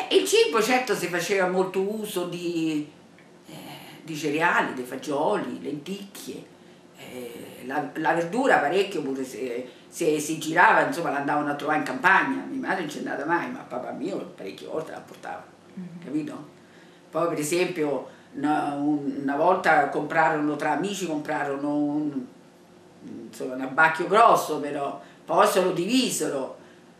il cibo certo si faceva molto uso di cereali, dei fagioli, lenticchie, la verdura parecchio, pure se si girava, insomma, l'andavano a trovare in campagna. Mia madre non c'è andata mai, ma papà mio parecchie volte la portava, capito? Poi per esempio una volta comprarono, tra amici comprarono insomma, un abbacchio grosso, però poi se lo divisero.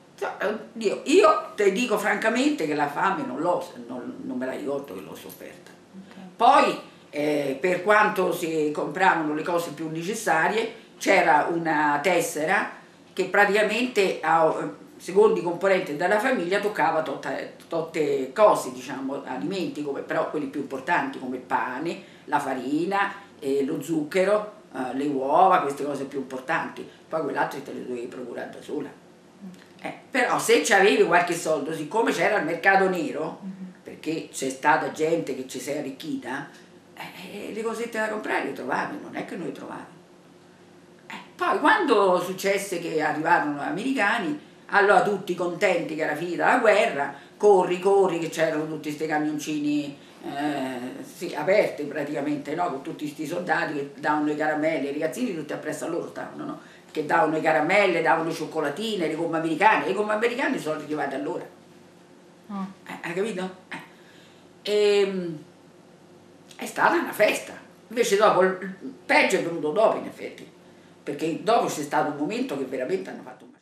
Io te dico francamente che la fame non me la ricordo che l'ho sofferta. Poi per quanto si compravano le cose più necessarie c'era una tessera che praticamente secondo i componenti della famiglia toccava tutte cose, diciamo, alimenti, però quelli più importanti come il pane, la farina, lo zucchero, le uova, queste cose più importanti. Poi quell'altro te le dovevi procurare da sola. Però se avevi qualche soldo, siccome c'era il mercato nero, perché c'è stata gente che ci si è arricchita, le cosette da comprare le trovavi, non è che noi trovavi. Poi quando successe che arrivarono gli americani, allora tutti contenti che era finita la guerra, corri, che c'erano tutti questi camioncini sì, aperti praticamente, no? Con tutti questi soldati che davano le caramelle, i ragazzini tutti appresso a loro stavano, no? Che davano le caramelle, davano le cioccolatine, le gomme americane sono arrivate allora. Hai capito? È stata una festa. Invece dopo, il peggio è venuto dopo in effetti, perché dopo c'è stato un momento che veramente hanno fatto un